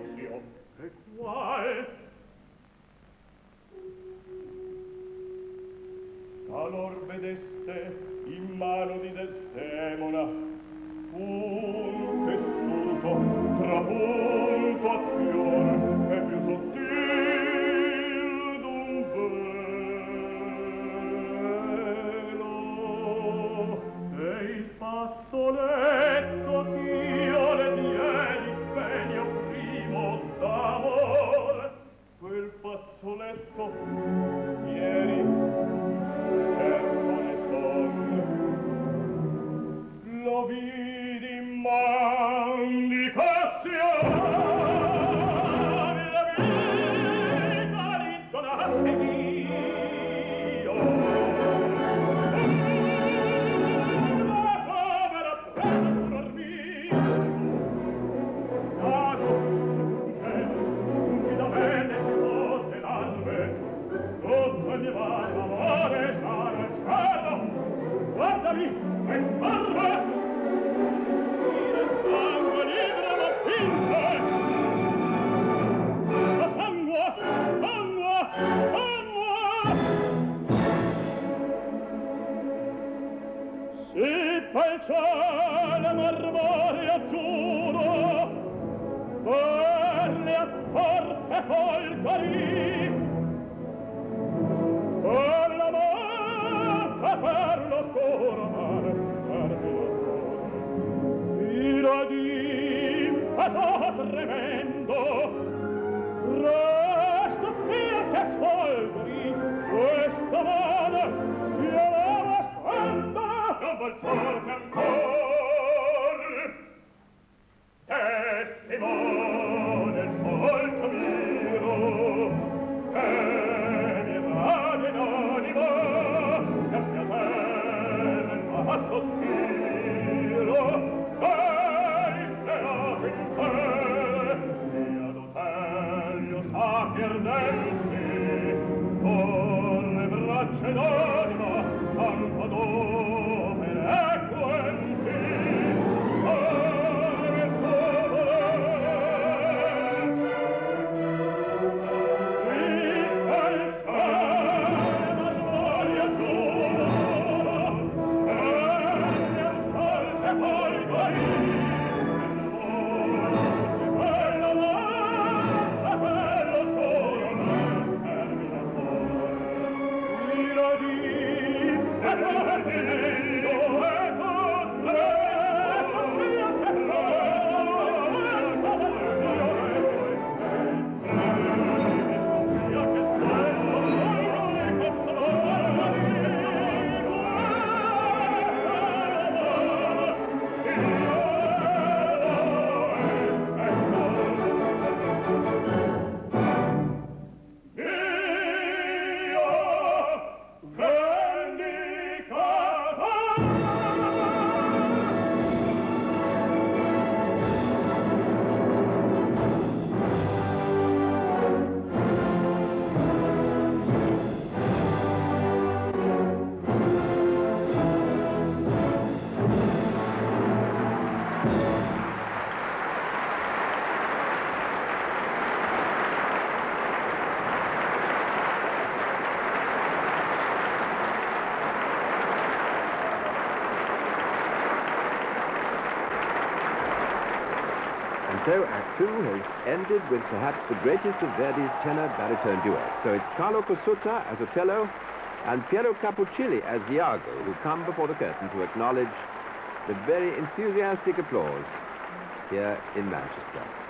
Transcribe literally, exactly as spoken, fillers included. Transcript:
Dio, e qual? Talor vedeste in mano di Desdemona un tessuto trapunto a fior e più sottil d'un velo e il fazzoletto ch'io le diedi spegno primo d'amor quel fazzoletto ieri certo ne son lo vidi mandicazione la vita rintonasse io la povera presa furor mia dato che qui da me ne fosse l'albe tutto il mio vale amore sarà il cielo guardami e sparve il sangue libero lo spinge la sangue sangue sangue si pel cielo marmorea giuro per le accorte folgari per la morte per l'oscuro mare per ira d'impeto tremendo resto fia che sfolgori questa mano io l'amo spento non vuol forte ancor testimone il volto mio che mi rade in anima che a mia terra il vasto spiro che imperato in te mia dotelio sa perdersi con le braccia d'anima tanto dove eloquenti come il tuo voler So Act Two has ended with perhaps the greatest of Verdi's tenor-baritone duets. So it's Carlo Cossutta as Otello and Piero Capuccilli as Iago who come before the curtain to acknowledge the very enthusiastic applause here in Manchester.